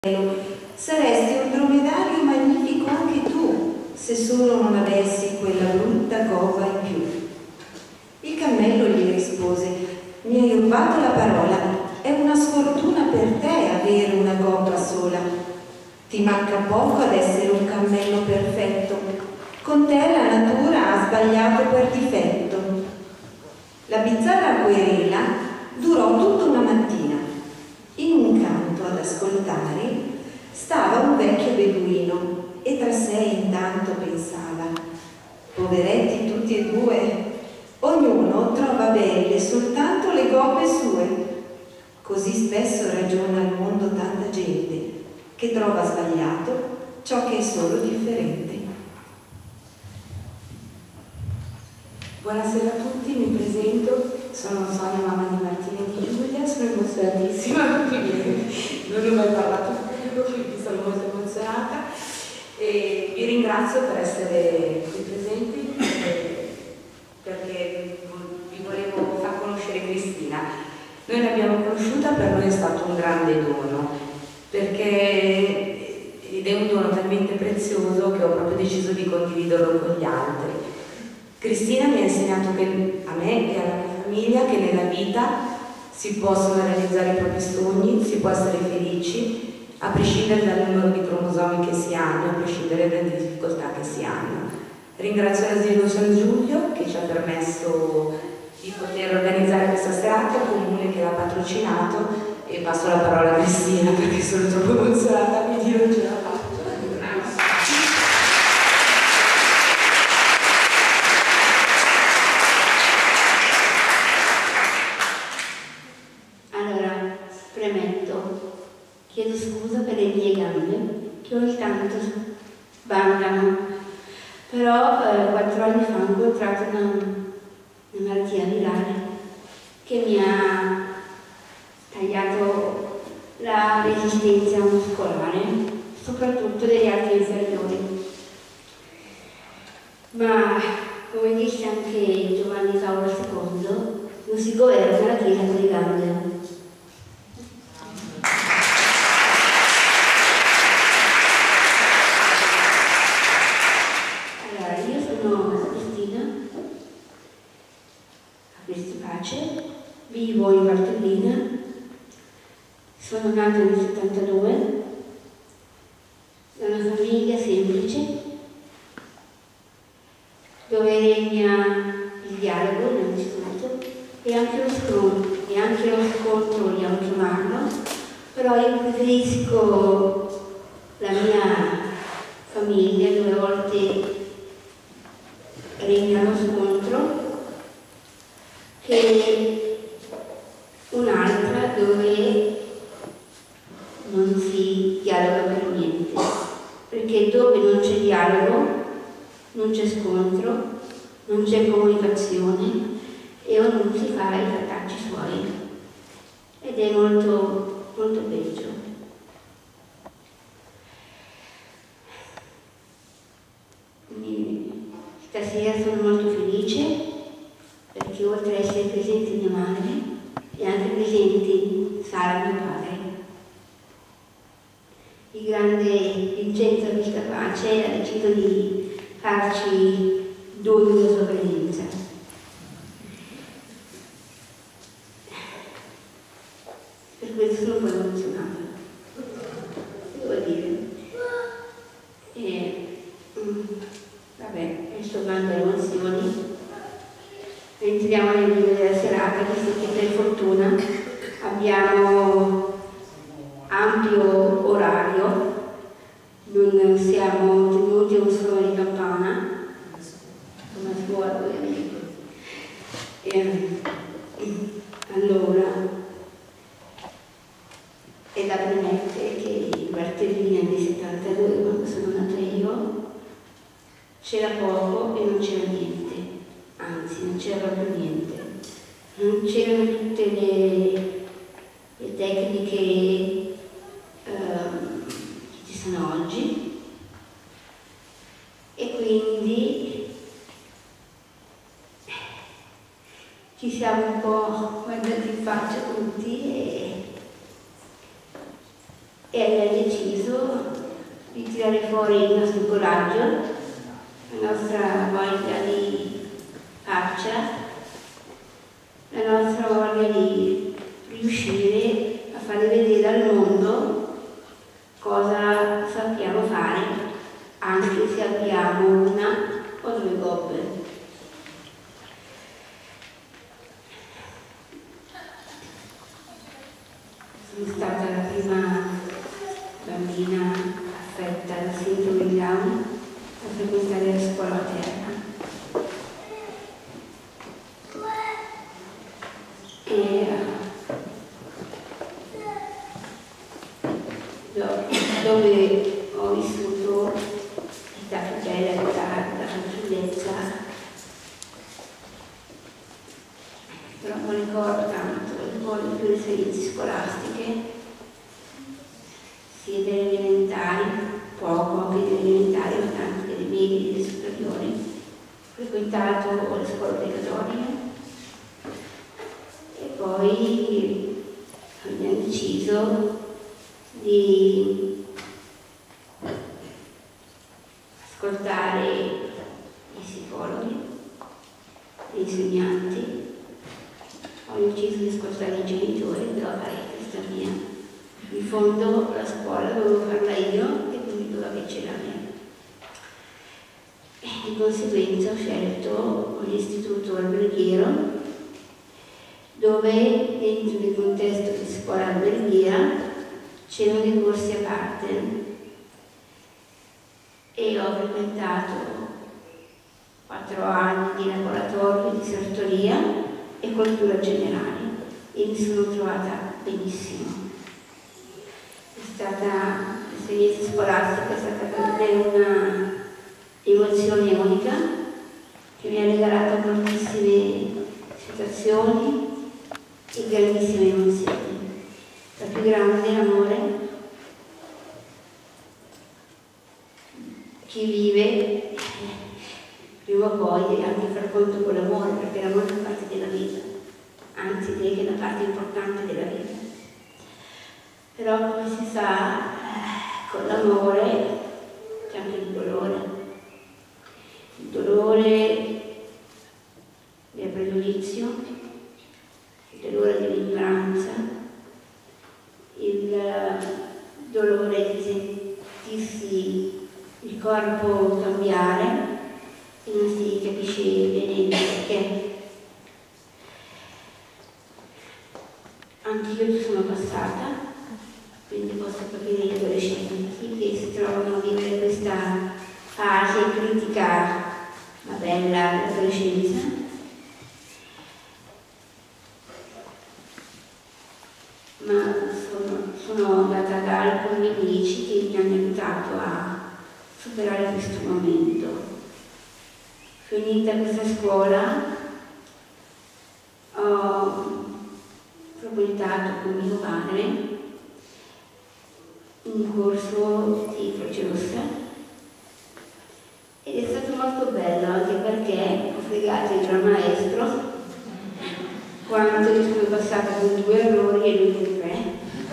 Saresti un dromedario magnifico anche tu, se solo non avessi quella brutta gobba in più. Il cammello gli rispose: mi hai rubato la parola, è una sfortuna per te avere una gobba sola. Ti manca poco ad essere un cammello perfetto, con te la natura ha sbagliato per difetto. La bizzarra querela durò tutta una mattina. In un canto ad ascoltare stava un vecchio beduino e tra sé intanto pensava: poveretti tutti e due, ognuno trova belle soltanto le gobbe sue. Così spesso ragiona al mondo tanta gente che trova sbagliato ciò che è solo differente. Buonasera a tutti, mi presento, sono Sonia, mamma di Martina e di Giulia, sono emozionatissima, quindi non ho mai parlato in pubblico, quindi sono molto emozionata e vi ringrazio per essere qui presenti perché vi volevo far conoscere Cristina. Noi l'abbiamo conosciuta, per noi è stato un grande dono, ed è un dono talmente prezioso che ho proprio deciso di condividerlo con gli altri. Cristina mi ha insegnato che, a me e alla mia famiglia, che nella vita si possono realizzare i propri sogni, si può essere felici, a prescindere dal numero di cromosomi che si hanno, a prescindere dalle difficoltà che si hanno. Ringrazio l'Asilo San Giulio che ci ha permesso di poter organizzare questa serata, il comune che l'ha patrocinato, e passo la parola a Cristina perché sono troppo emozionata, quindi non ce la faccio. Chiedo scusa per le mie gambe che ogni tanto sbandano, però 4 anni fa ho incontrato una malattia virale che mi ha tagliato la resistenza muscolare, soprattutto degli arti inferiori. Ma come disse anche Giovanni Paolo II, non si governa la Chiesa con le gambe. Vivo in Valtellina, sono nata nel 72, da una famiglia semplice, dove regna il dialogo innanzitutto e anche lo scontro, vogliamo chiamarlo, però io preferisco la mia famiglia dove a volte regna lo scontro che un'altra dove non si dialoga per niente, perché dove non c'è dialogo non c'è scontro, non c'è comunicazione e ognuno si fa i fattacci suoi ed è molto, molto peggio. Quindi stasera sono molto felice perché oltre ad essere presente mia madre e anche presenti Sara, mio padre. Il grande Vincenzo Vistapace ha deciso di farci dono della sua presenza. Per questo sono un po' emozionata, devo dire. Vabbè, adesso bando le emozioni. Entriamo nel video della serata, visto che per fortuna abbiamo ampio orario, non siamo tenuti a un suono di campana, come a scuola ovviamente. Allora, è da premettere che in Valtellina nel 72, quando sono nata io, c'era poco e non c'era niente. Anzi, non c'era proprio niente, non c'erano tutte le tecniche che ci sono oggi e quindi ci siamo un po' guardati in faccia tutti e abbiamo deciso penso di tirare fuori il nostro coraggio, la nostra voglia di faccia, la nostra voglia di riuscire a fare vedere al mondo cosa sappiamo fare, anche se abbiamo una o due gobbe. Sono stata la prima bambina affetta da sindrome di Down a frequentare la scuola materna. E dove ho vissuto l'età più bella, l'età tranquillezza, però non ricordo tanto, ricordo più le esperienze scolastiche, sia delle elementari, poco anche delle elementari, ma tanto delle medie e delle superiori. Ho frequentato le scuole obbligatorie e poi abbiamo deciso di ascoltare i psicologi, gli insegnanti. Ho deciso di ascoltare i genitori, però questa mia. In fondo la scuola dovevo farla io e quindi doveva piacere a me. E di conseguenza ho scelto l'istituto alberghiero, dove dentro il contesto di scuola alberghiera c'erano dei corsi a parte e ho frequentato 4 anni di laboratorio, di sartoria e cultura generale e mi sono trovata benissimo. È stata l'esperienza scolastica, è stata per me una emozione unica che mi ha regalato moltissime situazioni e grandissime emozioni. La più grande è l'amore. Chi vive prima o poi deve anche far conto con l'amore, perché l'amore è una parte della vita, anzi direi che è una parte importante della vita. Però come si sa, con l'amore c'è anche il dolore del pregiudizio, il dolore dell'ignoranza, il dolore di sentirsi il corpo cambiare e non si capisce bene il perché. Anche io ci sono passata, quindi posso capire gli adolescenti che si trovano a vivere questa fase critica ma bella dell'adolescenza. Ma sono andata da alcuni amici che mi hanno aiutato a superare questo momento. Finita questa scuola ho frequentato con mio padre un corso di Croce Rossa ed è stato molto bello anche perché ho fregato il gran maestro quanto io sono passata con 2 errori e lui con 3.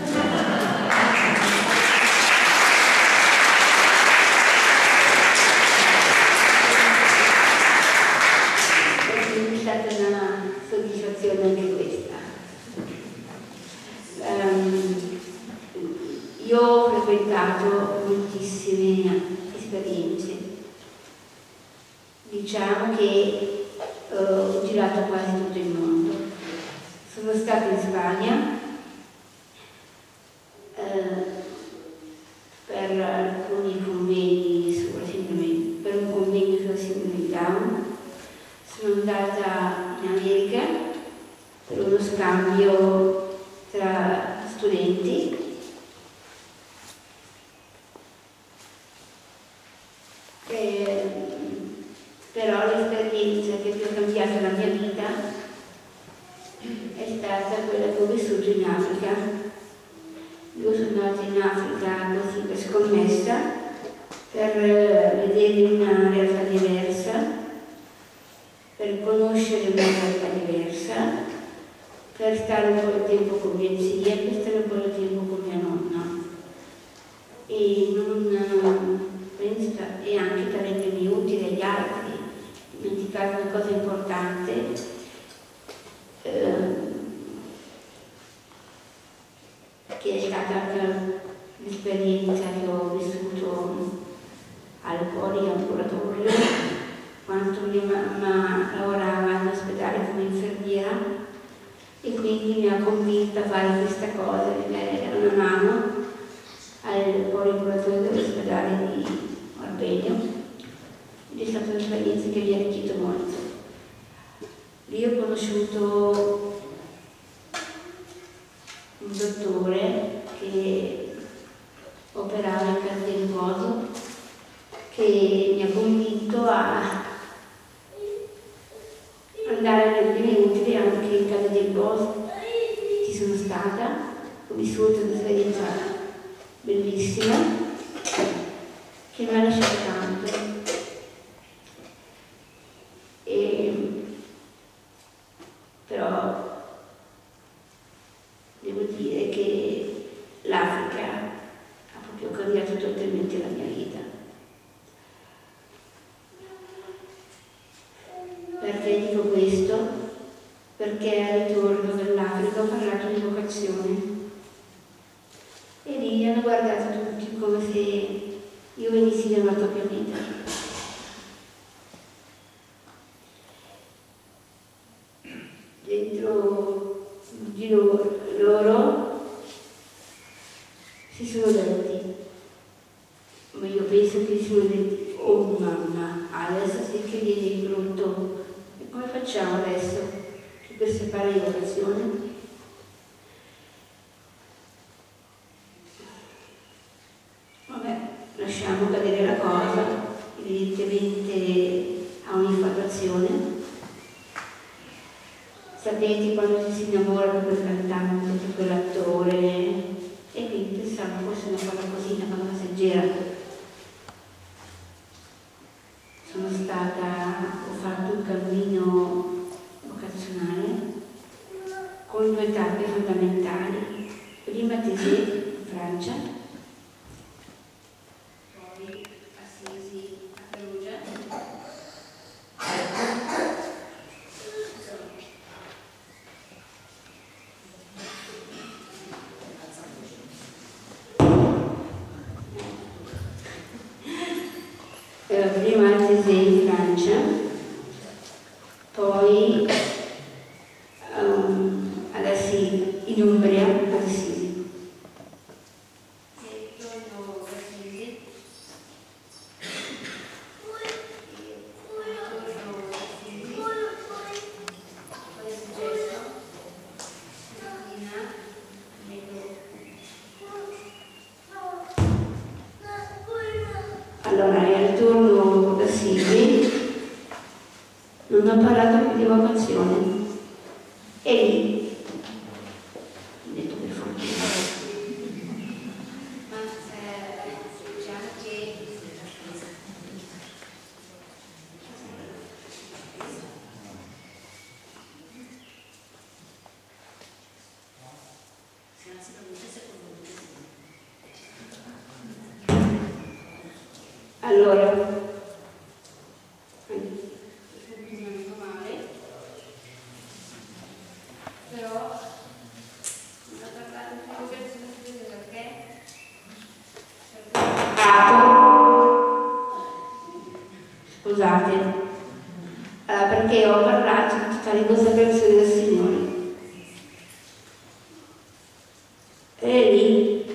E quindi è stata una soddisfazione anche questa. Io ho frequentato moltissime esperienze. Diciamo che ho girato quasi tutto il mondo. Sono stata in Spagna per alcuni convegni sulla sindrome, per un convegno sulla sindrome di Down. Sono andata in America per uno scambio tra studenti. Però l'esperienza che più ha cambiato la mia vita è stata quella che ho vissuto in Africa. Io sono andata in Africa così per scommessa, per vedere una realtà diversa, per conoscere una realtà diversa, per stare un po' di tempo con mia zia, per stare un po' di tempo con mia nonna. e non penso e anche per rendermi utile agli altri, dimenticare una cosa importante. Che è stata anche l'esperienza che ho vissuto al Poli ambulatorio quando mia mamma lavorava all'ospedale come infermiera e quindi mi ha convinta a fare questa cosa di dare una mano al Poli ambulatorio dell'ospedale di Marbella ed è stata un'esperienza che mi ha arricchito molto. Lì ho conosciuto un dottore che operava in casa di riposo che mi ha convinto a andare a rendermi utile anche in casa di riposo. Ci sono stata, ho vissuto un'esperienza bellissima che mi ha lasciato tanto. Però devo dire che l'Africa ha proprio cambiato totalmente la mia vita. Perché dico questo? Perché al ritorno dall'Africa ho parlato di vocazione e lì hanno guardato tutti come se io venissi da un altro pianeta. Dentro di loro si sono detti, ma io penso che si sono detti, oh mamma, adesso sì che viene brutto, e come facciamo adesso per separare le vocazioni? Vabbè, lasciamo cadere la cosa, evidentemente ha un'infatuazione. Sapete quando ci si innamora di quel cantante, di quell'attore, e quindi pensavo forse una cosa così, una cosa passeggera. Ho fatto un cammino vocazionale con due tappe fondamentali. Prima Tessé in Francia, poi Assisi a Perugia. Prima a Tessé in Francia, poi ad Assisi, in Umbria, ad Assisi. E torno ad Assisi, cosa è successo? Stamattina allora, al ritorno da Assisi non ho parlato più di vocazione e lì ho detto per fortuna. Ma diciamo che allora scusate, allora, perché ho parlato di totale consacrazione del Signore e lì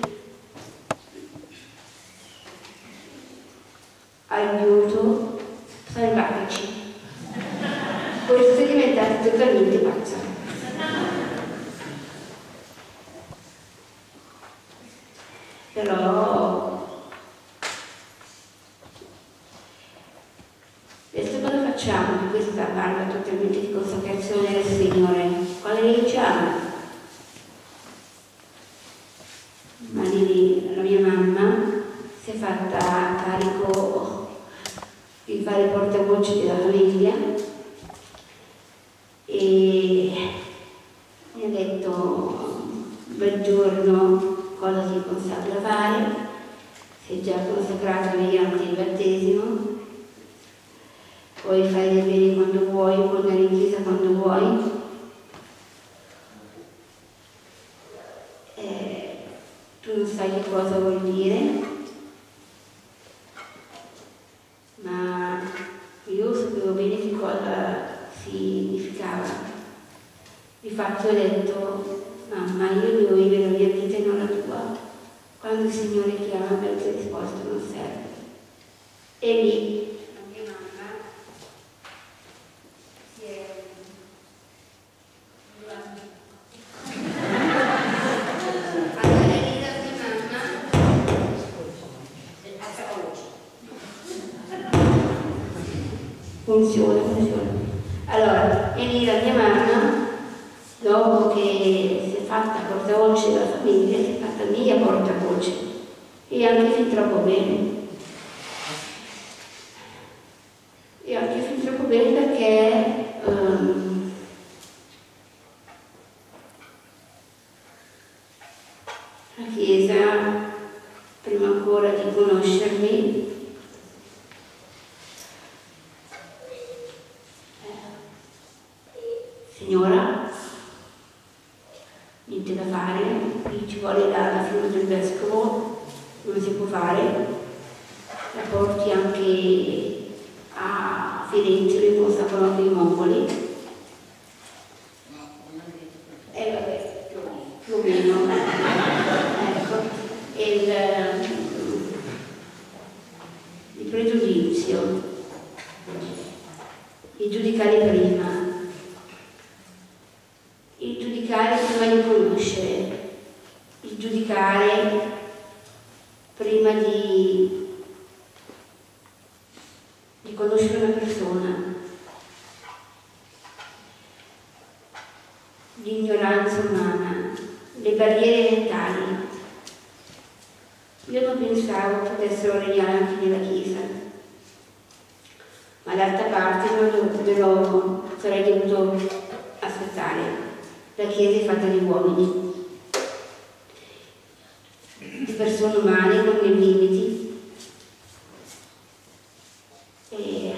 aiuto, salvateci. Questo è diventato totalmente pazzo. Però adesso cosa facciamo di questa barba totalmente di consacrazione del Signore? Quale leggiamo? Ma lì la mia mamma si è fatta carico di fare portavoce della famiglia e mi ha detto un bel giorno cosa si consacra fare sei già consacrato mediante il battesimo, puoi fare i bene quando vuoi, puoi andare in chiesa quando vuoi. Tu non sai che cosa vuol dire, ma io sapevo bene che cosa significava. Di fatto ho detto: mamma, io devo vivere la mia vita e non la tua. Quando il Signore chiama, per la risposta non serve. E lì la mia mamma si è funziona. Allora, e lì la mia mamma, dopo che si è fatta portavoce della famiglia, si è fatta mia portavoce, e anche fin troppo bene. E anche fin troppo bene perché la Chiesa, prima ancora di conoscermi, signora, niente da fare, qui ci vuole la firma del vescovo, non si può fare, la porti anche a Firenze, le consacrano anche i mongoli. Vabbè, più o meno. Ecco. Il pregiudizio, il giudicare prima. Il giudicare prima di conoscere, il giudicare prima di conoscere una persona, l'ignoranza umana, le barriere mentali. Io non pensavo potessero regnare anche nella Chiesa, ma d'altra parte non sarei dovuto aspettare. La Chiesa è fatta di uomini, di persone umane con dei limiti, e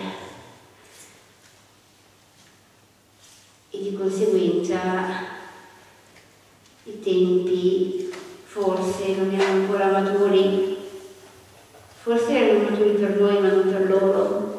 di conseguenza i tempi forse non erano ancora maturi, forse erano maturi per noi ma non per loro,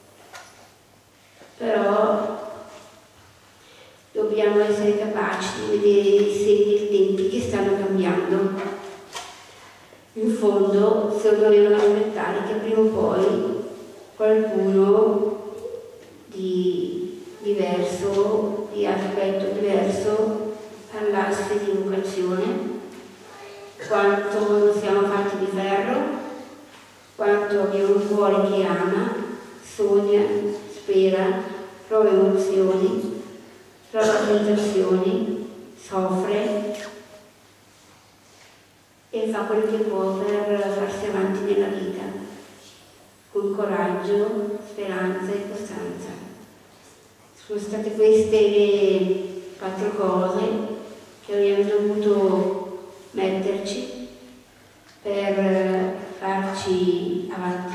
però dobbiamo essere capaci di vedere i segni dei tempi che stanno cambiando. In fondo, se dovevano aspettare che prima o poi qualcuno di diverso, di aspetto diverso, parlasse di vocazione, quanto non siamo fatti di ferro, quanto abbiamo un cuore che ama, sogna, spera, prova emozioni, trova tentazioni, soffre e fa quello che può per farsi avanti nella vita, con coraggio, speranza e costanza. Sono state queste le 4 cose che abbiamo dovuto metterci per farci avanti.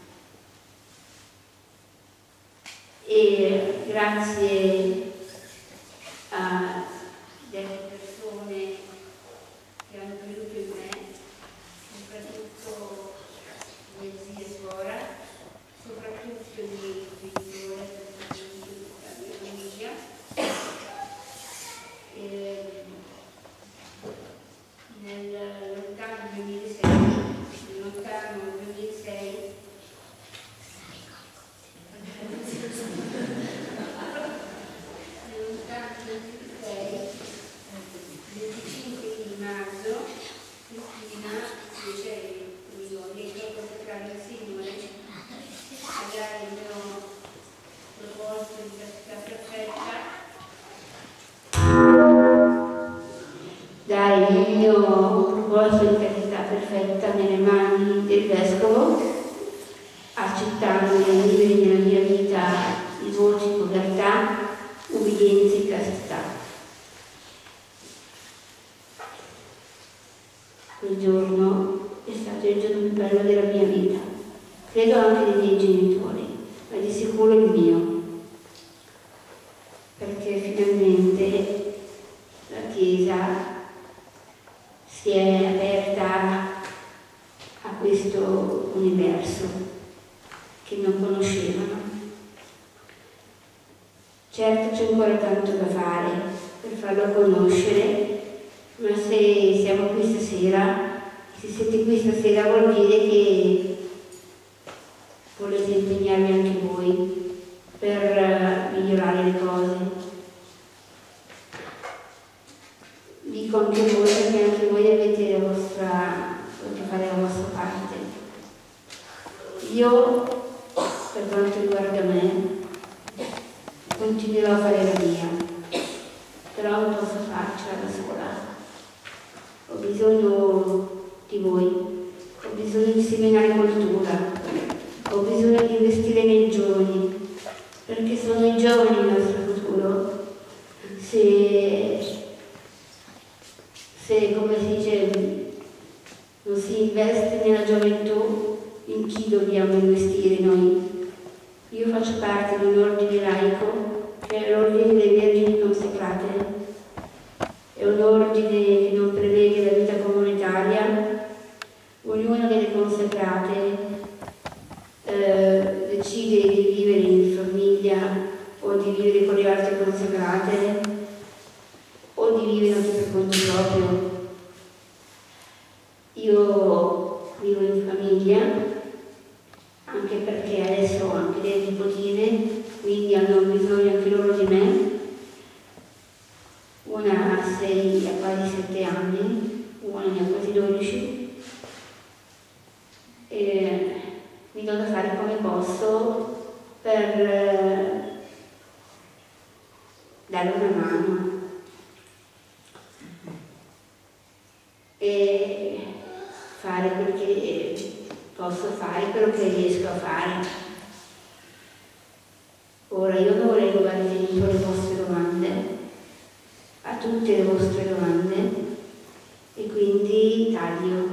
E grazie a delle persone che hanno creduto in me, soprattutto mia zia e suora, soprattutto i miei genitori, la mia famiglia. Nel lontano 2006 dare il mio proposito di castità perfetta nelle mani del Vescovo, accettando di vivere nella mia vita i voti di povertà, ubbidienza e castità. Quel giorno è stato il giorno più bello bello della mia vita, credo anche dei miei genitori, ma di sicuro il mio, perché finalmente la Chiesa si è aperta a questo universo che non conoscevano. Certo c'è ancora tanto da fare per farlo conoscere, ma se siamo qui stasera, se siete qui stasera vuol dire che volete impegnarvi anche voi per migliorare le cose. Dico anche voi perché anche voi dovete fare la vostra parte. Io, per quanto riguarda me, continuerò a fare la mia, però non posso farcela da sola. Ho bisogno di voi, ho bisogno di seminare cultura, ho bisogno di investire nei giovani, perché sono i giovani il nostro futuro. Se come si dice, non si investe nella gioventù, in chi dobbiamo investire noi? Io faccio parte di un ordine laico che è l'ordine delle Vergini Consacrate. È un ordine che non prevede la vita comunitaria. Ognuna delle consacrate decide di vivere in famiglia o di vivere con le altre consacrate o di vivere anche per conto proprio. Io vivo in famiglia, anche perché adesso ho anche delle nipotine, quindi hanno bisogno anche loro di me. Una ha 6, ha quasi 7 anni, una ne ha quasi 12, e mi do da fare come posso per dare una mano e fare quel che posso fare, quello che riesco a fare. Ora io non vorrei rubare tempo alle vostre domande, a tutte le vostre domande, e quindi taglio.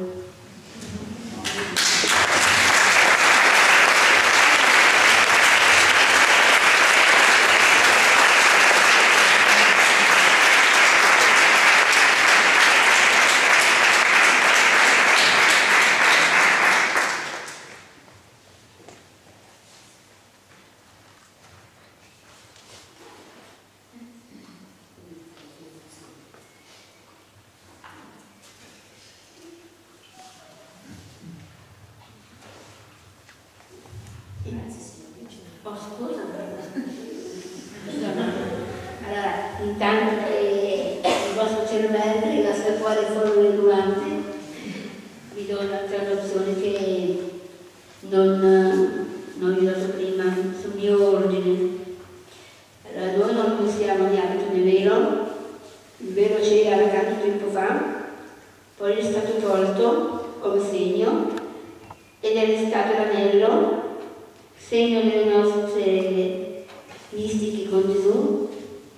Allora, intanto che il vostro cervello arrivasse fuori formule le domande, vi do un'altra nozione che non vi ho dato prima sul mio ordine. Allora, noi non possiamo né abito né velo, il velo c'era tanto tempo fa, poi è stato tolto come segno ed è restato l'anello, segno delle nostre mistiche con Gesù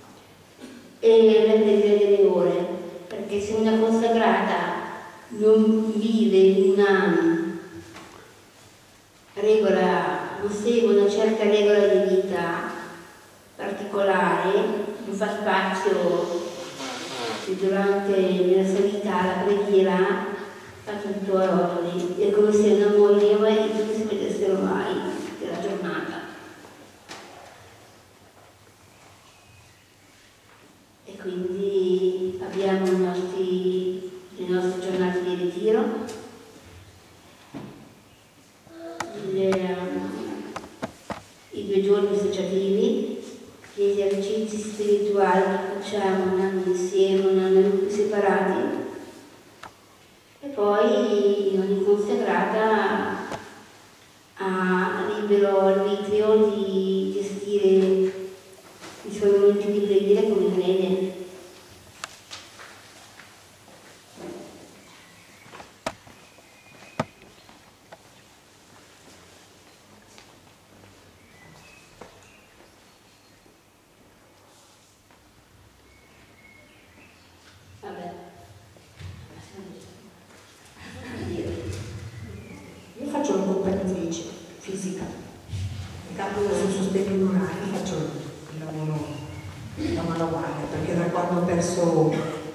e la preghiera delle ore, perché se una consacrata non vive una regola, non segue una certa regola di vita particolare, non fa spazio durante nella sua vita la preghiera, fa tutto a rotoli, è come se non moriva e tutti si vedessero mai della giornata. E quindi abbiamo le nostre giornate di ritiro, i 2 giorni associativi, gli esercizi spirituali che facciamo un anno insieme, un anno in cui separati, e poi ogni consacrata ha libero arbitrio di gestire i suoi momenti di preghiera come crede. Vabbè, fisica. In campo del sostegno neurale faccio il lavoro da manuale, perché da quando ho perso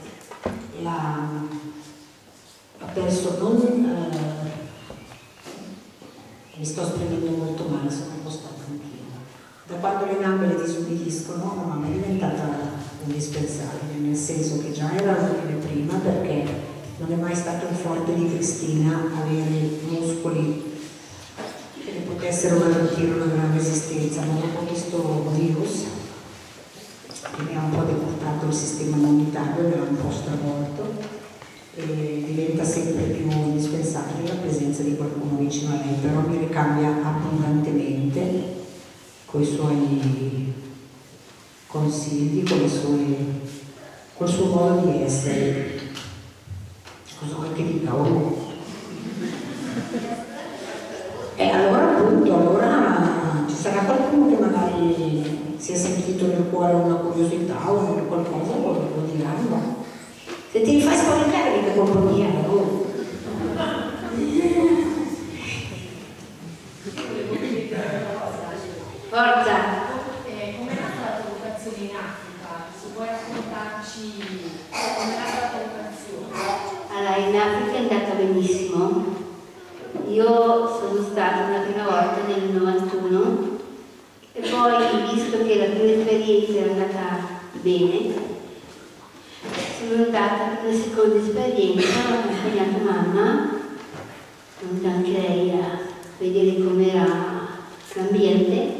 mi sto spremendo molto male, sono un po' stanca anch'io. Da quando le gambe le disubbidiscono, la mamma è diventata indispensabile, nel senso che già era utile prima, perché non è mai stato un forte di Cristina avere muscoli che le potessero garantire una gran resistenza, ma dopo questo virus che mi ha un po' decurtato il sistema immunitario, mi ha un po' stravolto, e diventa sempre più indispensabile la presenza di qualcuno vicino a lei, però mi ricambia abbondantemente con i suoi consigli, col suo modo di essere. Cosa vuoi che dica? E allora appunto, ci sarà qualcuno che magari si è sentito nel cuore una curiosità o qualcosa, lo diranno. Se ti fai spaventare mica colpa mia, Forza! Com'è nata la tua vocazione in Africa? Se vuoi raccontarci com'è nata la tua vocazione? Allora, in Africa è andata benissimo. Io sono stata una prima volta nel 91 e poi, visto che la prima esperienza era andata bene, sono andata per una seconda esperienza, ho accompagnato mamma, andata anche lei a vedere com'era l'ambiente,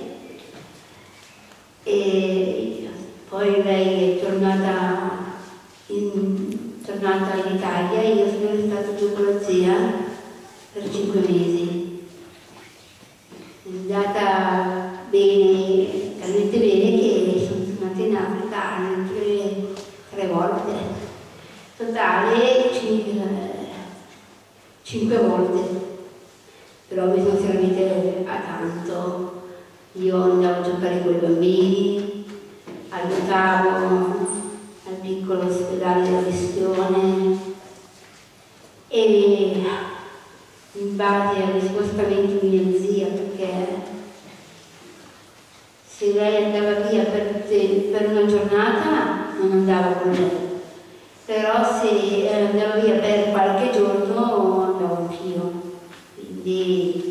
e poi lei è tornata in Italia e io sono restata giù con la zia per 5 mesi. È andata bene, talmente bene che sono tornata in Africa altre 3 volte, totale 5 volte, però mi sono servite a tanto. Io andavo a giocare con i bambini, aiutavo al piccolo ospedale della Missione e in base agli spostamenti di mia zia, perché se lei andava via per una giornata non andavo con lei, però se andava via per qualche giorno andavo anch'io, quindi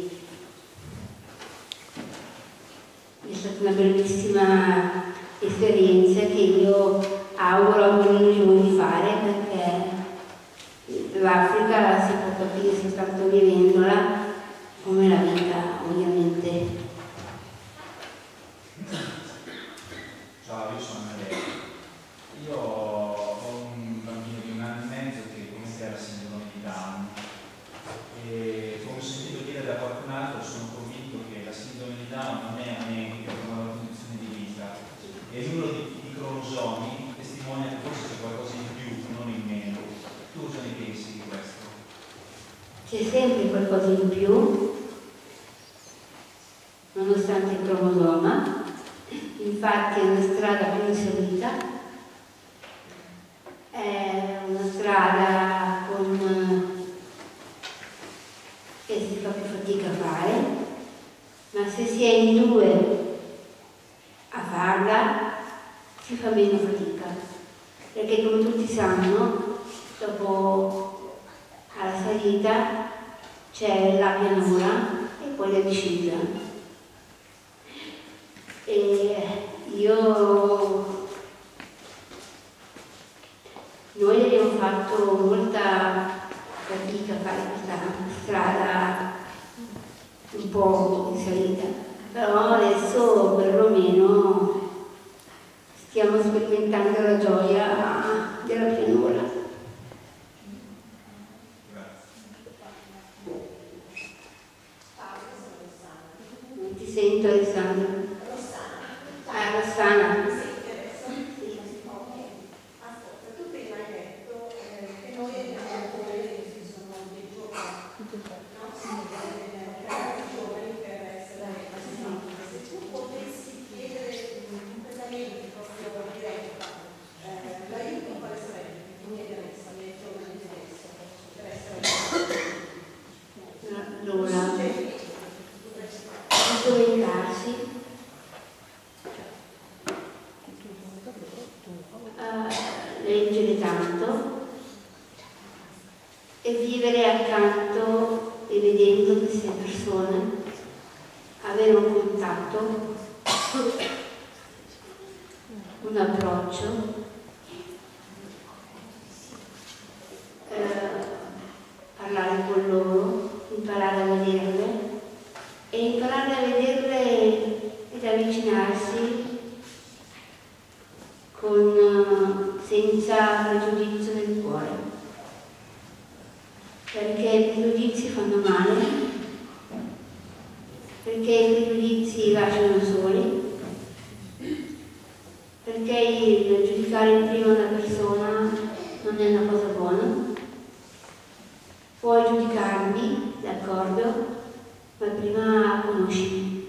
è stata una bellissima esperienza che io auguro a ognuno di voi di fare, perché l'Africa si può capire soltanto vivendola, come la vita ovviamente. Ciao, io sono Andrea. Io ho un bambino di 1 anno e mezzo che comunque ha la sindrome di Down e, come ho sentito dire da qualcun altro, sono convinto che la sindrome di Down non è anemica, è una condizione di vita, e il numero di cromosomi testimonia che forse c'è qualcosa in più, non in meno. Tu cosa ne pensi di questo? C'è sempre qualcosa in più, nonostante il cromosoma. Infatti è una strada più in salita, è una strada che si fa più fatica a fare, ma se si è in 2 a farla si fa meno fatica, perché come tutti sanno, dopo alla salita c'è la pianura e poi la discesa. E noi abbiamo fatto molta fatica a fare questa strada un po' in salita, però adesso perlomeno stiamo sperimentando la gioia della pianura. Non ti sento, Alessandro? Rossana. Sì. Ascolta, tu prima hai detto che noi abbiamo ancora ci sono dei giovani, no? Ragazzi giovani per essere assunti. Se tu potessi chiedere completamente proprio diretta l'aiuto quale sarebbe? Tu chiedi adesso alle giovani adesso per essere Allora, vedendo queste persone, avere un contatto, un approccio, parlare con loro, imparare a vederle e imparare a vederle ed avvicinarsi senza pregiudizio nel cuore, perché i pregiudizi fanno male, perché i pregiudizi lasciano soli, perché il giudicare prima una persona non è una cosa buona. Puoi giudicarmi, d'accordo, ma prima conoscimi.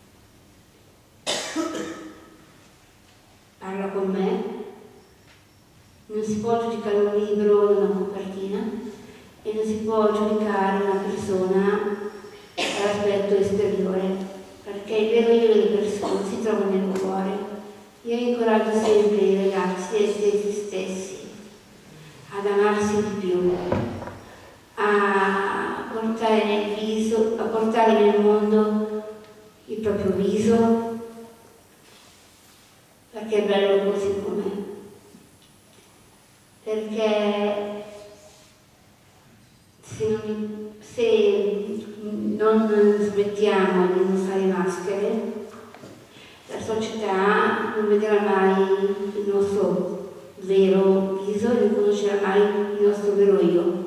Parla con me. Non si può giudicare un libro da una copertina e non si può giudicare una persona dall'aspetto esteriore, perché il vero io delle persone si trova nel cuore. Io incoraggio sempre i ragazzi a essere se stessi, ad amarsi di più, a portare nel viso, a portare nel mondo il proprio viso, perché è bello così com'è. Perché se non smettiamo di indossare maschere, la società non vedrà mai il nostro vero viso e non conoscerà mai il nostro vero io.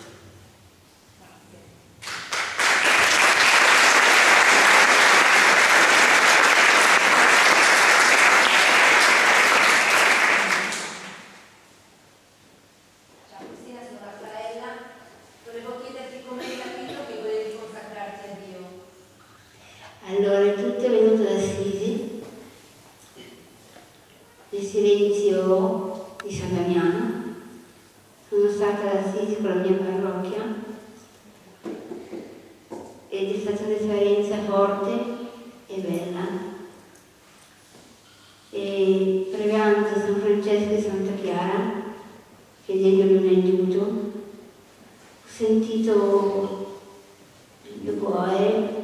Allora, tutto è venuto da Assisi, nel silenzio di San Damiano. Sono stata ad Assisi con la mia parrocchia ed è stata un'esperienza forte e bella. E pregando San Francesco e Santa Chiara, chiedendogli un aiuto, ho sentito nel mio cuore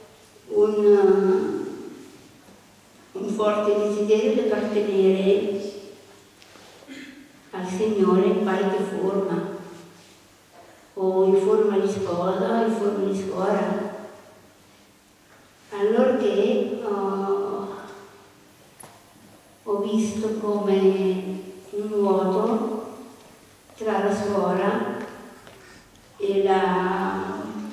un forte desiderio di appartenere al Signore in qualche forma, o in forma di sposa, o in forma di suora. Allorché ho visto come un vuoto tra la suora e la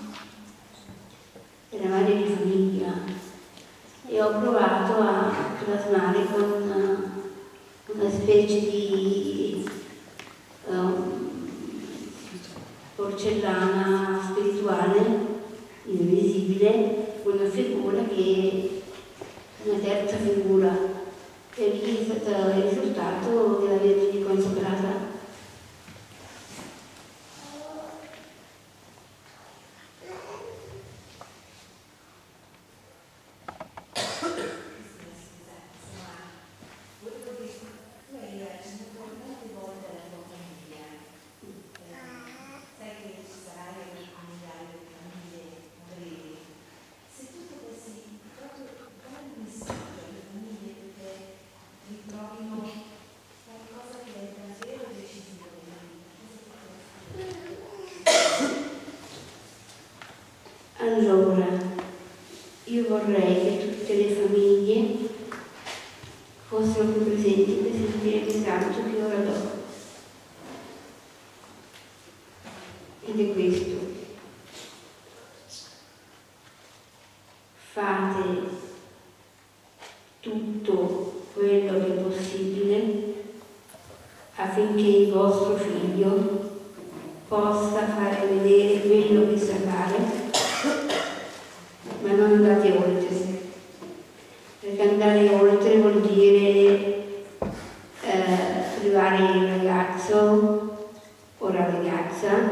madre di famiglia, e ho provato a plasmare con una specie di porcellana spirituale invisibile, una figura che è una terza figura, e lì è stato il risultato della Vergine consacrata. Allora, io vorrei che tutte le famiglie fossero più presenti per sentire il messaggio che ora do. Ed è questo: fate tutto quello che è possibile affinché il vostro figlio possa fare vedere quello che sa fare, ma non andate oltre, perché andare oltre vuol dire privare il ragazzo o la ragazza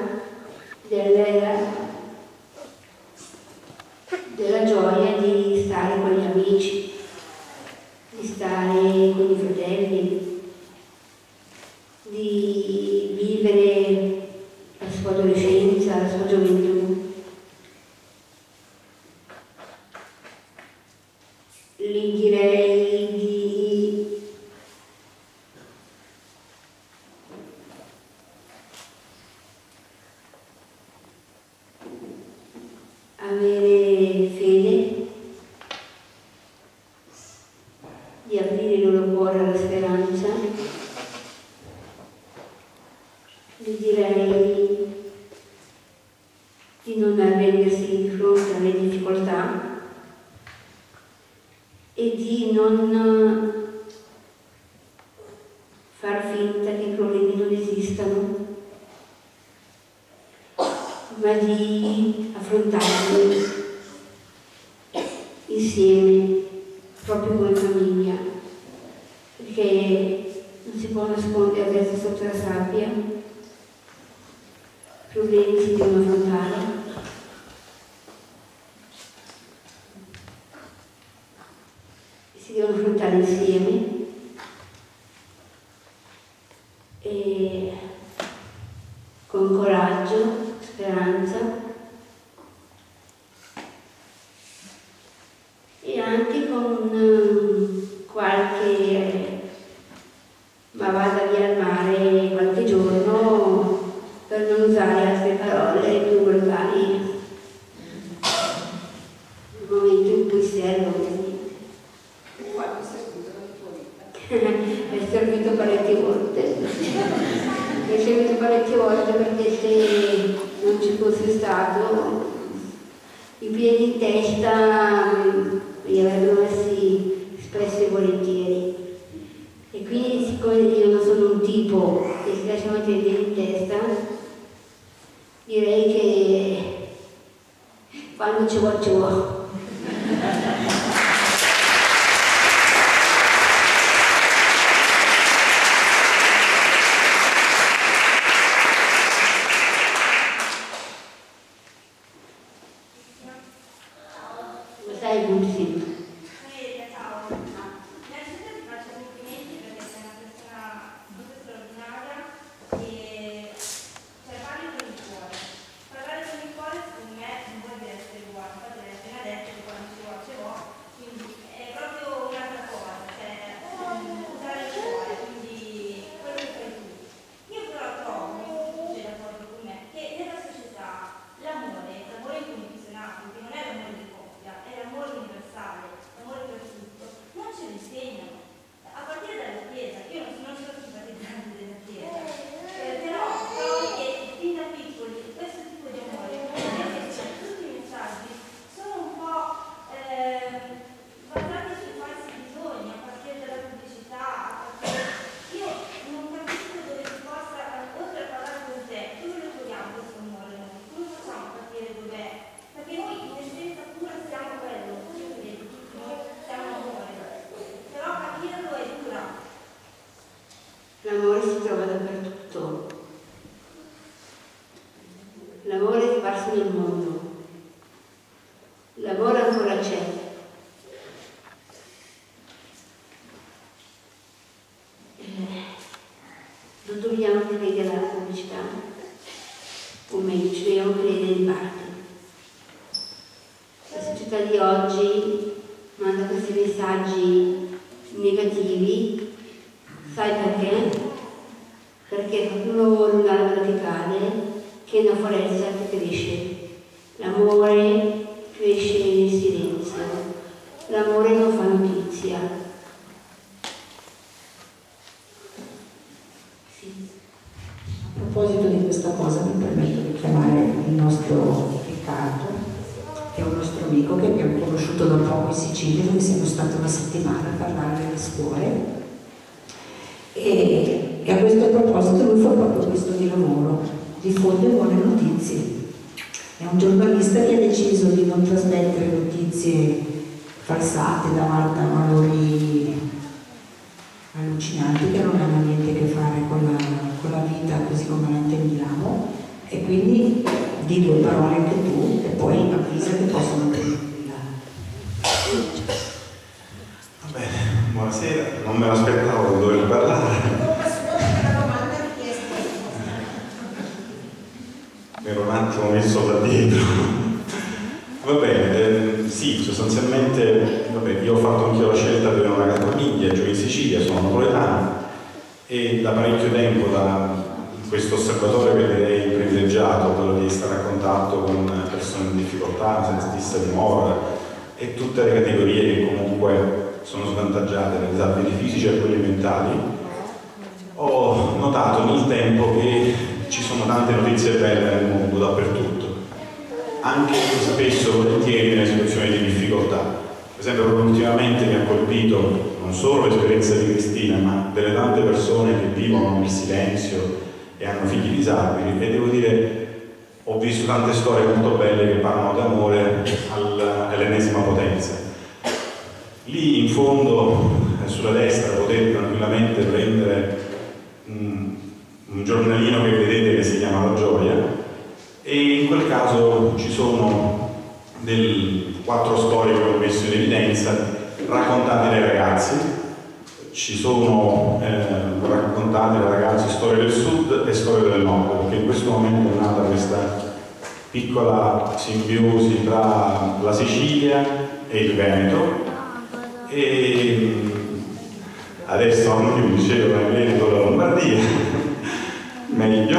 della gioia di stare con gli amici, di stare con i fratelli, di vivere la sua adolescenza, la sua gioventù. gli direi di avere fede, di aprire il loro cuore alla speranza. Gli direi di non arrendersi di fronte alle difficoltà e di non far finta che i problemi non esistano, ma di affrontarli insieme, proprio come famiglia, perché non si può nascondere la testa sotto la sabbia, i problemi si devono affrontare. Si devono affrontare insieme e con coraggio, speranza e anche con qualche ma vada via al mare qualche giorno, per non usare altre parole più volgari nel momento in cui servono. È servito parecchie volte. È servito parecchie volte perché se non ci fosse stato i piedi in testa li avrebbero messi spesso e volentieri. E quindi, siccome io non sono un tipo che si lascia mettere i piedi in testa, direi che quando ci vuole ci vuole. L'amore si trova dappertutto, l'amore è sparso nel mondo, l'amore ancora c'è. Non dobbiamo credere alla pubblicità, o meglio, ci dobbiamo credere in parte. La società di oggi manda questi messaggi negativi. Sai perché? Perché è proprio un albero che cade, che è una foresta che cresce. L'amore cresce nel silenzio, l'amore non fa notizia. Sì. A proposito di questa cosa mi permetto di chiamare il nostro Riccardo, che è un nostro amico che abbiamo conosciuto da poco in Sicilia, dove siamo stati una settimana a parlare delle scuole. E a questo proposito lui fa proprio questo di lavoro, diffonde buone notizie. È un giornalista che ha deciso di non trasmettere notizie falsate davanti a valori allucinanti che non hanno niente a che fare con la vita così come la intendiamo, e quindi di due parole anche tu e poi avvisa che possono prendere. Va bene, buonasera, non me l'aspettavo di dover parlare. Mi ero un attimo messo da dietro. Va bene, sì, sostanzialmente, vabbè, io ho fatto anche la scelta di avere una casa famiglia giù in Sicilia, sono napoletano e da parecchio tempo, da questo osservatorio che direi privilegiato, quello di stare a contatto con persone in difficoltà, senza fissa dimora e tutte le categorie che comunque sono svantaggiate dai disabili fisici e quelli mentali, ho notato nel tempo che ci sono tante notizie belle nel mondo, dappertutto, anche spesso volentieri nelle situazioni di difficoltà. Per esempio, proprio ultimamente mi ha colpito non solo l'esperienza di Cristina, ma delle tante persone che vivono nel silenzio e hanno figli disabili, e devo dire, ho visto tante storie molto belle che parlano d'amore all'ennesima potenza. Lì in fondo, sulla destra, potete tranquillamente prendere un giornalino che vedete che si chiama La Gioia, e in quel caso ci sono 4 storie che ho messo in evidenza, raccontate dai ragazzi. Ci sono raccontate dai ragazzi storie del sud e storie del nord, perché in questo momento è nata questa piccola simbiosi tra la Sicilia e il Veneto, e adesso non più dicevo il Veneto e la Lombardia, meglio,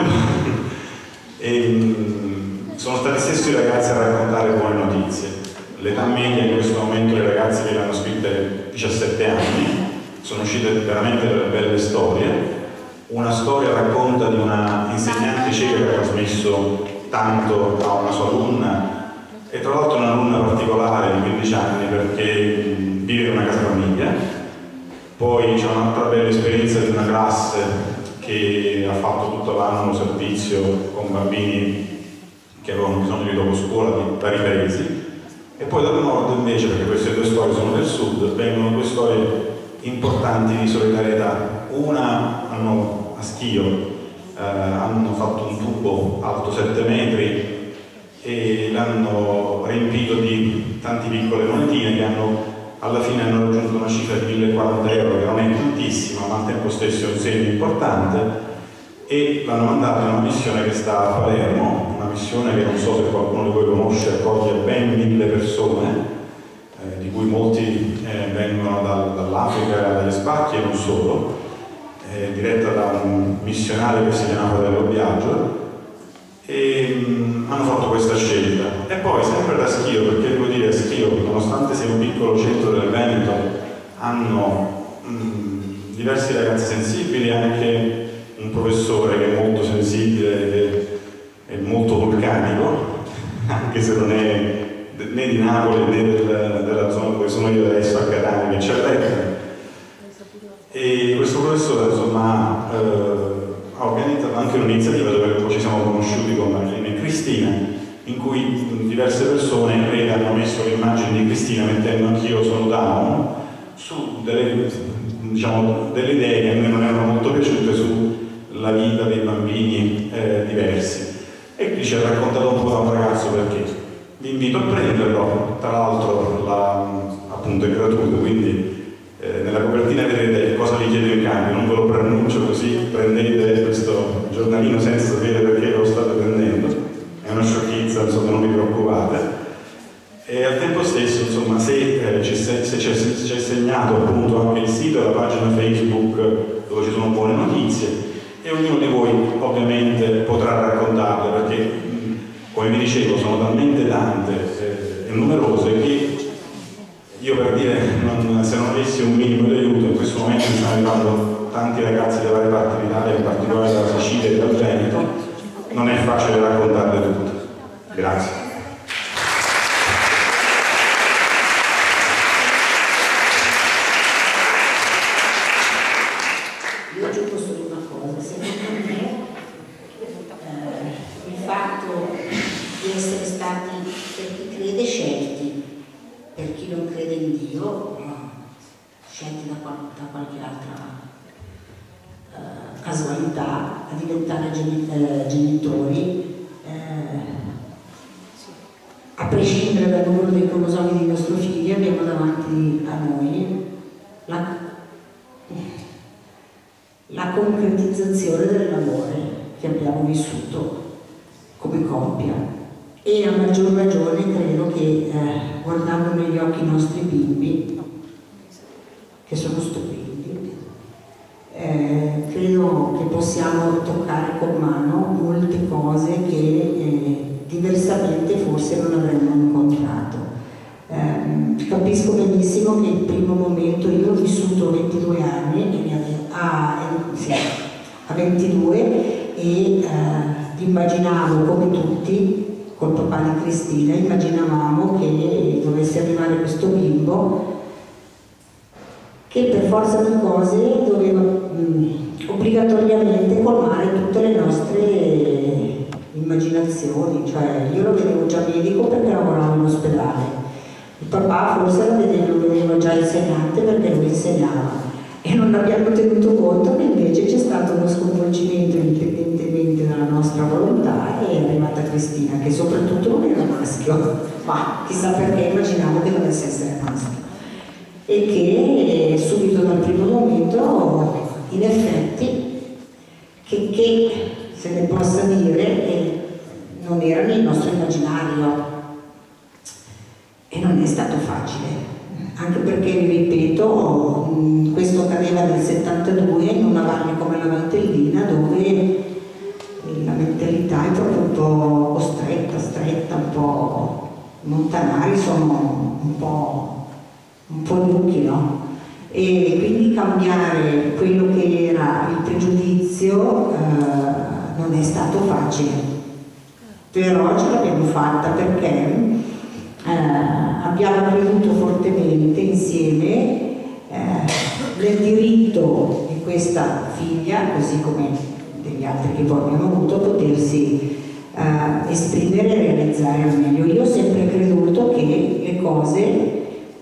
e sono stati stessi i ragazzi a raccontare buone notizie. L'età media in questo momento dei ragazzi che l'hanno scritta è 17 anni, sono uscite veramente delle belle storie. Una storia racconta di una insegnante cieca che ha trasmesso tanto a una sua alunna, e tra l'altro un'alunna particolare di 15 anni perché vive in una casa famiglia. Poi c'è un'altra bella esperienza di una classe che ha fatto tutto l'anno servizio con bambini che avevano bisogno di dopo scuola di vari paesi. E poi dal nord invece, perché queste 2 storie sono del sud, vengono 2 storie importanti di solidarietà. Una a Schio hanno fatto un tubo alto 7 metri e l'hanno riempito di tante piccole monetine che alla fine hanno raggiunto una cifra di 1.040 euro, che non è tantissima ma al tempo stesso è un segno importante, e l'hanno mandata in una missione che sta a Palermo, una missione che non so se qualcuno di voi conosce, accoglie ben 1.000 persone, di cui molti vengono dall'Africa e dagli Spacchi e non solo, diretta da un missionario che si chiama Fratello Biagio, e hanno fatto questa scelta. E poi sempre da Schio, perché devo dire a Schio, nonostante sia un piccolo centro del Veneto, hanno diversi ragazzi sensibili e anche un professore che è molto sensibile e molto vulcanico, anche se non è né di Napoli né della zona dove sono io adesso, a Catania, che c'è l'Etna. E questo professore insomma ha organizzato anche un'iniziativa dove poi ci siamo conosciuti con Marilena e Cristina, in cui diverse persone hanno messo l'immagine di Cristina, mettendo anch'io sono Down, su delle idee che a me non erano molto piaciute sulla vita dei bambini diversi. E qui ci ha raccontato un po' da un ragazzo, perché vi invito a prenderlo, tra l'altro appunto è gratuito, quindi nella copertina vedrete cosa vi chiedo in cambio, non ve lo preannuncio, così prendete questo giornalino senza sapere perché lo state prendendo, è una sciocchezza, insomma non vi preoccupate. E al tempo stesso, insomma, se c'è segnato appunto anche il sito e la pagina Facebook dove ci sono buone notizie, e ognuno di voi ovviamente potrà raccontarle, perché come vi dicevo sono talmente tante e numerose che io, per dire, se non avessi un minimo di aiuto, in questo momento mi stanno arrivando tanti ragazzi da varie parti d'Italia, in particolare dalla Sicilia e dal Veneto, non è facile raccontarle tutte. Grazie. Io aggiungo solo una cosa, secondo me il fatto di essere stati, per chi crede, scelti, per chi non crede in Dio, scelti da qualche altra casualità a diventare genitori, a prescindere dal numero dei cromosomi dei nostri figli, abbiamo davanti a noi la concretizzazione dell'amore che abbiamo vissuto come coppia. E a maggior ragione credo che guardando possiamo toccare con mano molte cose che diversamente forse non avremmo incontrato. Capisco benissimo che il primo momento, io ho vissuto 22 anni a 22 e immaginavo, come tutti, col papà di Cristina, immaginavamo che dovesse arrivare questo bimbo che per forza di cose doveva obbligatoriamente colmare tutte le nostre immaginazioni, cioè io lo vedevo già medico perché lavoravo in ospedale, il papà forse lo vedeva già insegnante perché lui insegnava, e non abbiamo tenuto conto che invece c'è stato uno sconvolgimento indipendentemente dalla nostra volontà e è arrivata Cristina, che soprattutto non era maschio, ma chissà perché immaginavo che dovesse essere maschio, e che subito dal primo momento in effetti che se ne possa dire non era nel nostro immaginario e non è stato facile. Anche perché, vi ripeto, questo accadeva nel 72 in una valle come la Valtellina, dove la mentalità è proprio un po' stretta, un po', i montanari sono un po' nuchi, no? E quindi cambiare quello che era il pregiudizio non è stato facile, però ce l'abbiamo fatta perché abbiamo creduto fortemente insieme nel diritto di questa figlia, così come degli altri che poi abbiamo avuto, a potersi esprimere e realizzare al meglio. Io ho sempre creduto che le cose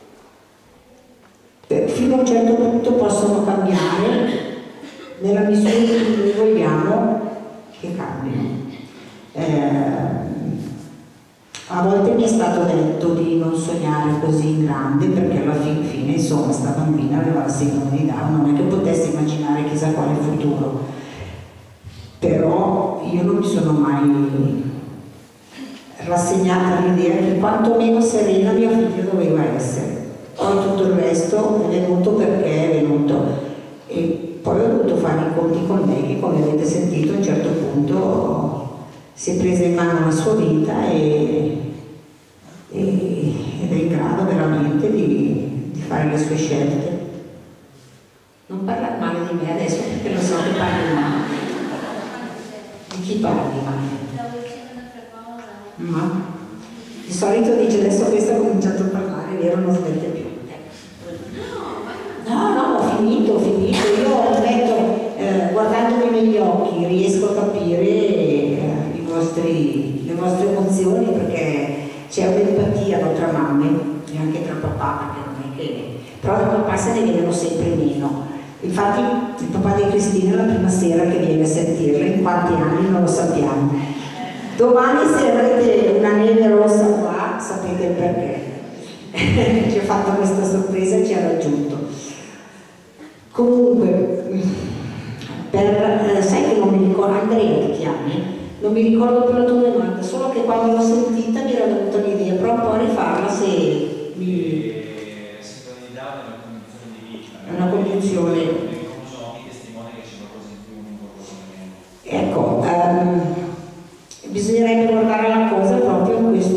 fino a un certo punto possono cambiare nella misura in cui noi vogliamo che cambino. A volte mi è stato detto di non sognare così in grande perché alla fine insomma sta bambina aveva la sindrome di Down, non è che potesse immaginare chissà quale futuro, però io non mi sono mai rassegnata all'idea che quantomeno serena mia figlia doveva essere. Poi tutto il resto è venuto perché è venuto, e poi ho dovuto fare i conti con lei che, come avete sentito, a un certo punto si è presa in mano la sua vita ed è in grado veramente di fare le sue scelte. Non parlare male di me adesso perché lo so che parli male. Di chi parli male? Ma di solito dice adesso questo ha cominciato a parlare, vero, non smette più. No, ho finito. Io ammetto, guardandomi negli occhi riesco a capire le vostre emozioni, perché c'è un'empatia tra mamme e anche tra papà, perché non è che... però da papà se ne vedono sempre meno. Infatti il papà di Cristina è la prima sera che viene a sentirla, in quanti anni non lo sappiamo. Domani se avrete una neve rossa qua sapete il perché. Ci ha fatto questa sorpresa e ci ha raggiunto. Comunque, sai che non mi ricordo, Andrea ti chiami? Non mi ricordo più la tua domanda, solo che quando l'ho sentita mi era venuta l'idea, però un po' a rifarla se mi... La sindrome di Down è una condizione di vita. È una condizione... I cromosomi testimoni che c'è qualcosa in più in un corpo come meno. Ecco, bisognerebbe guardare la cosa proprio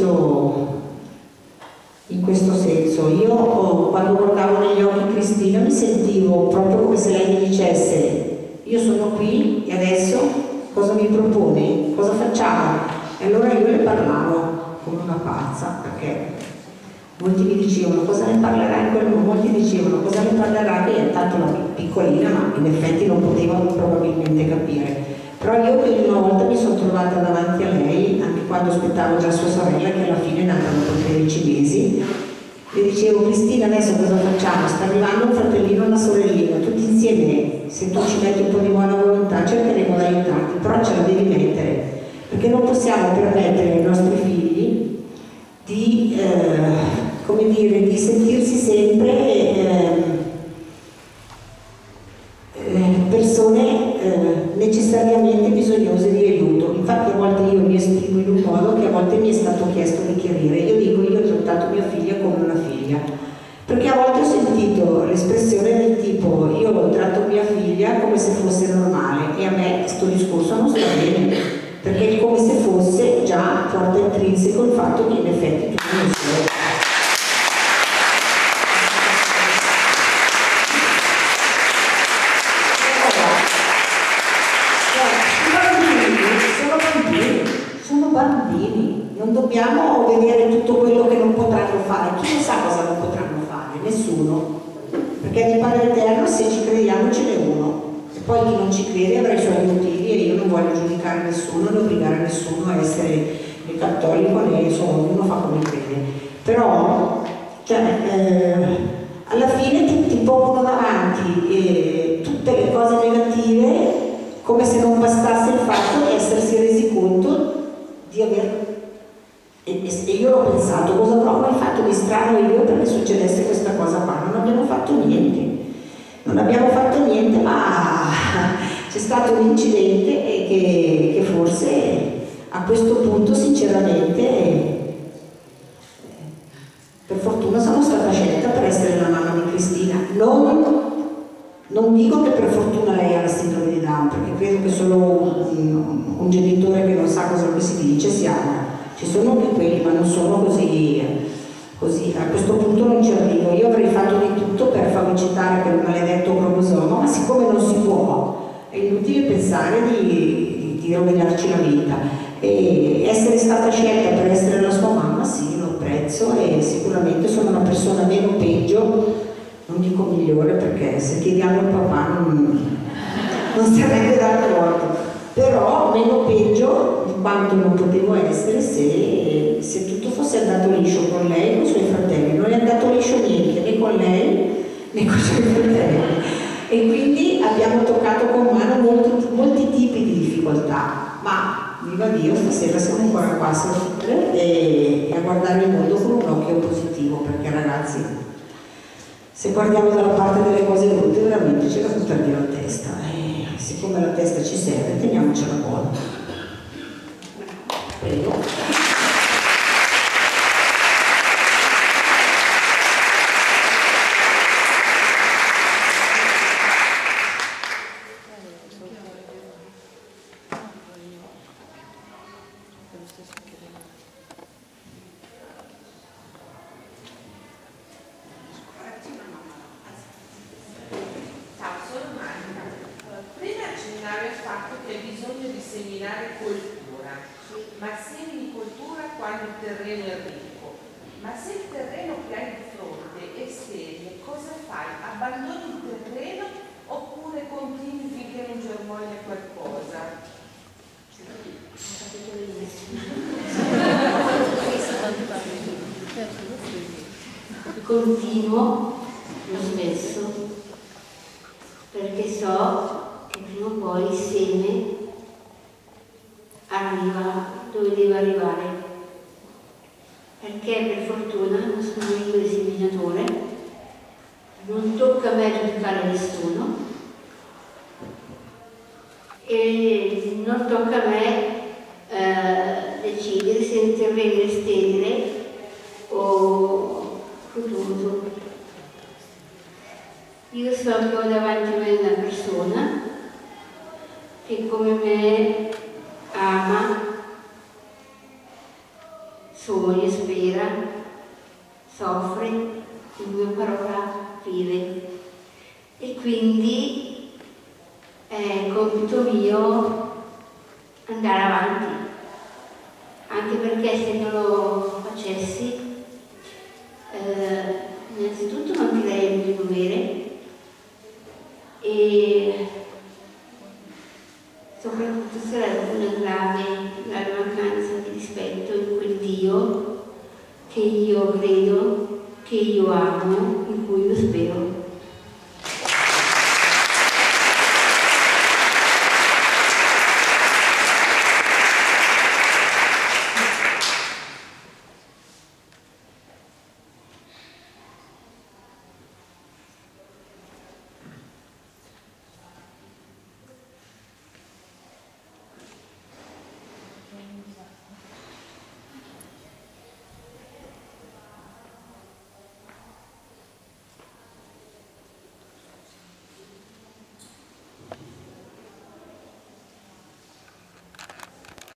in questo senso. Io quando guardavo negli occhi Cristina mi sentivo proprio come se lei mi dicesse: io sono qui e adesso cosa mi propone? Cosa facciamo? E allora io le parlavo come una pazza, perché molti mi dicevano cosa ne parlerà in quel modo, molti dicevano cosa ne parlerà, che è tanto una piccolina, ma in effetti non potevano probabilmente capire. Però io più di una volta mi sono trovata davanti a lei, anche quando aspettavo già sua sorella, che alla fine è nata dopo 13 mesi. Le dicevo: Cristina, adesso cosa facciamo? Sta arrivando un fratellino e una sorellina, tutti insieme, se tu ci metti un po' di buona volontà cercheremo di aiutarti, però ce la devi mettere, perché non possiamo permettere ai nostri figli di, come dire, di sentirsi sempre persone necessariamente bisognose di aiuto. Infatti a volte io mi esprimo in un modo che a volte mi è stato chiesto di chiarire. Io dico: io ho trattato mia figlia come una figlia, perché a volte ho sentito l'espressione del tipo: io tratto mia figlia come se fosse normale, e a me dobbiamo vedere tutto quello che non potranno fare. Chi lo sa cosa non potranno fare? Nessuno, perché di Padre Eterno, se ci crediamo, ce n'è uno, e poi chi non ci crede avrà i suoi motivi, e io non voglio giudicare nessuno né obbligare nessuno a essere né cattolico né, insomma, ognuno fa come crede. Però alla fine ti pongono davanti tutte le cose negative, come se non bastasse il fatto di essersi resi conto di aver... E io l'ho pensato, cosa avrò mai fatto di strano io perché succedesse questa cosa qua? Non abbiamo fatto niente, non abbiamo fatto niente, ma c'è stato un incidente che forse a questo punto sinceramente per fortuna sono stata scelta per essere la mamma di Cristina. Non dico che per fortuna lei ha la sindrome di Down, perché credo che solo un genitore che non sa cosa si dice si ama. Ci sono anche quelli, ma non sono così. A questo punto non ci arrivo. Io avrei fatto di tutto per fagocitare quel maledetto cromosoma, ma siccome non si può, è inutile pensare di rovinarci la vita. E essere stata scelta per essere la sua mamma, sì, lo apprezzo, e sicuramente sono una persona meno peggio, non dico migliore, perché se chiediamo al papà non sarebbe d'accordo, però meno peggio di quanto non potevo essere se tutto fosse andato liscio con lei e con i suoi fratelli. Non è andato liscio niente, né con lei né con i suoi fratelli, e quindi abbiamo toccato con mano molti tipi di difficoltà, ma viva Dio, stasera siamo ancora qua a sorridere e a guardare il mondo con un occhio positivo, perché ragazzi, se guardiamo dalla parte delle cose brutte veramente c'è da buttare via la testa, e siccome la testa ci serve teniamocela buona. Prego. Continuo lo stesso, perché so che prima o poi il seme arriva dove deve arrivare, perché per fortuna non sono io il seminatore, non tocca a me giudicare nessuno e non tocca a me decidere se il terreno è sterile o fruttuoso. Io so che ho davanti a me una persona che come me ama, sogna, spera, soffre, in due parole vive, e quindi è compito mio andare avanti, anche perché se non lo facessi innanzitutto mancherei il mio dovere e soprattutto sarebbe una grave mancanza di rispetto in quel Dio che io credo, che io amo, in cui io spero.